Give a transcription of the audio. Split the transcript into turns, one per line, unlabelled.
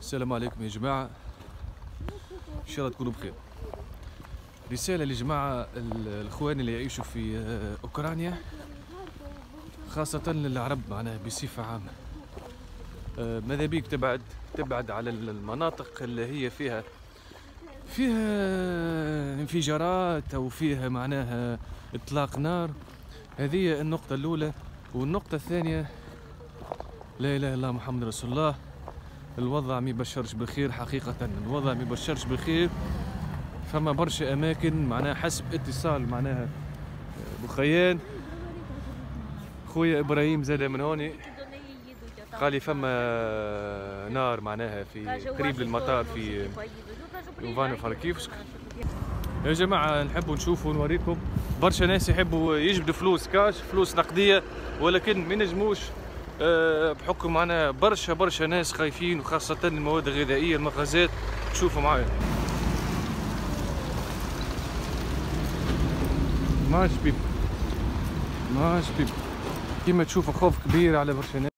السلام عليكم يا جماعة، إن شاء الله تكونوا بخير. رسالة لجماعة الإخوان اللي يعيشوا في أوكرانيا، خاصة للعرب معناها بصفة عامة. ماذا بيك تبعد على المناطق اللي هي فيها انفجارات أو فيها معناها إطلاق نار. هذه النقطة الأولى. والنقطة الثانية، لا إله إلا الله محمد رسول الله، الوضع ما يبشرش بالخير حقيقة، الوضع ما يبشرش بالخير. فما برشا أماكن معناها حسب اتصال معناها بخيان خويا إبراهيم زاد من هوني قال لي فما نار معناها في قريب للمطار في يوفانو فاركيفسك. يا جماعة نحبوا نشوفوا نوريكم برشا ناس يحبوا يجبدوا فلوس كاش، فلوس نقدية، ولكن ما ينجموش بحكم معنا برشا ناس خايفين، وخاصة المواد الغذائية المخازات. تشوفوا معايا ماش بيب كيما تشوفوا خوف كبير على برشا ناس.